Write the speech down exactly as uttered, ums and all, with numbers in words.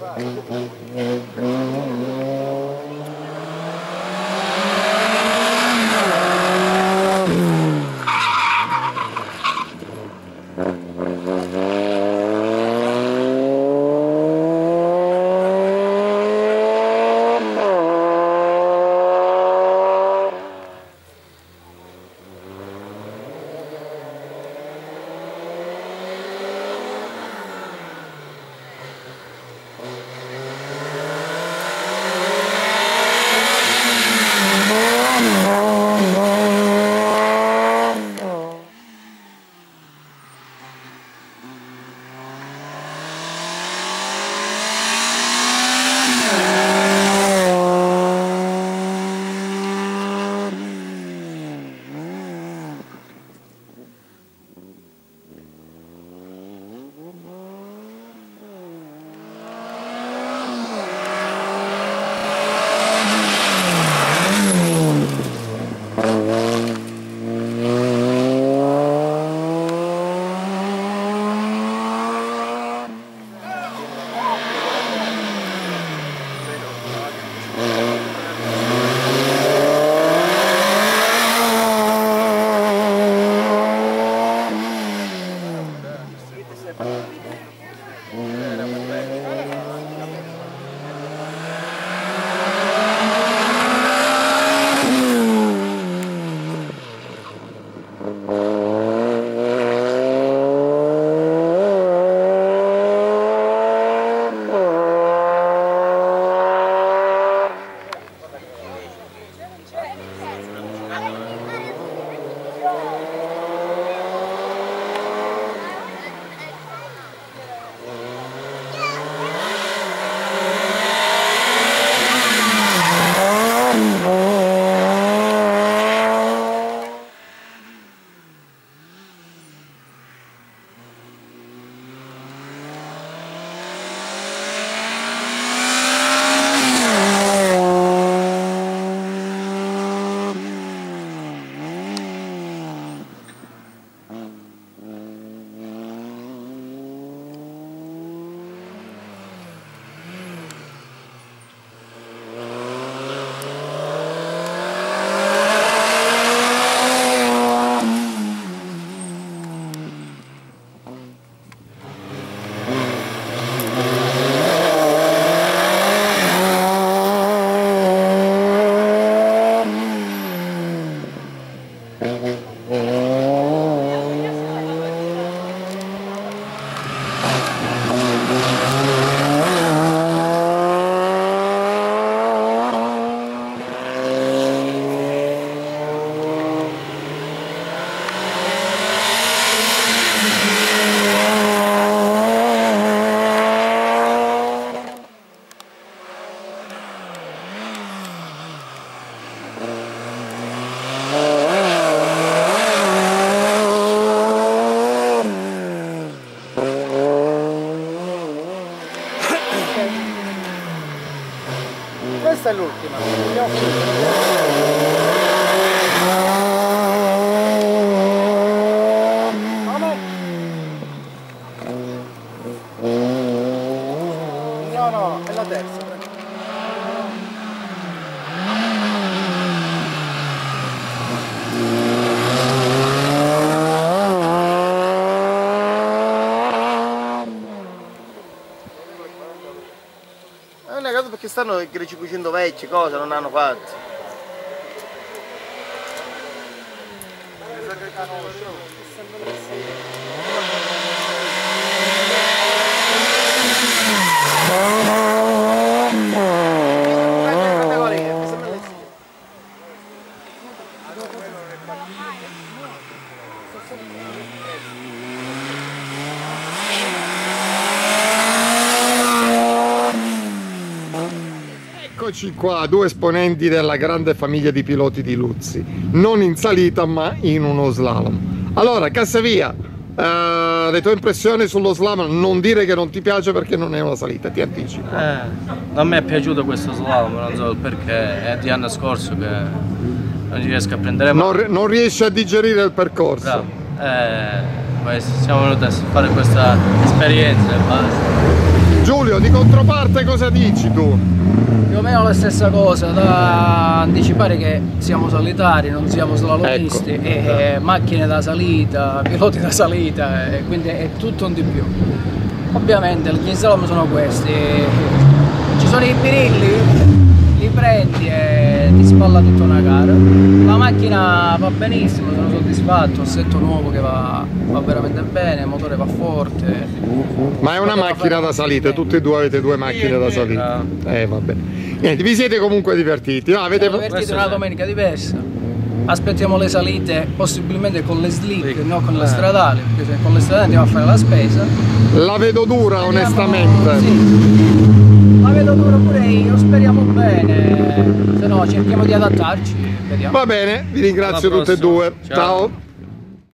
Questa è l'ultima. No, no, è la terza. È una cosa perché stanno cinquecento vecchi, cosa non hanno fatto. Eccoci qua, due esponenti della grande famiglia di piloti di Luzzi, non in salita ma in uno slalom. Allora, Cassavia, eh, le tue impressioni sullo slalom? Non dire che non ti piace perché non è una salita, ti anticipo. Eh, a me è piaciuto questo slalom, non so perché, è di anno scorso che non riesco a prendere mai. Non, non riesci a digerire il percorso? Bravo. Eh, poi siamo venuti a fare questa esperienza e basta. Giulio, di controparte cosa dici tu? Più o meno la stessa cosa, da anticipare che siamo solitari, non siamo slalomisti, Ecco. e, e macchine da salita, piloti da salita, e quindi è tutto un di più. Ovviamente gli slalom sono questi, ci sono i birilli, li prendi e ti spalla tutta una gara. La macchina va benissimo, sono soddisfatto, assetto nuovo che va, va veramente bene, il motore va forte. Ma è una macchina da salita, tutti e due avete due macchine da salita. Eh vabbè. Niente, vi siete comunque divertiti, no? Avete... Siamo divertiti una domenica diversa. Aspettiamo le salite possibilmente con le slick, non con le stradali, perché se con le stradali andiamo a fare la spesa. La vedo dura Speriamo- onestamente. Sì. La vedo dura pure io, speriamo bene, se no cerchiamo di adattarci, vediamo. Va bene, vi ringrazio Alla tutte e prossima. due. Ciao. Ciao.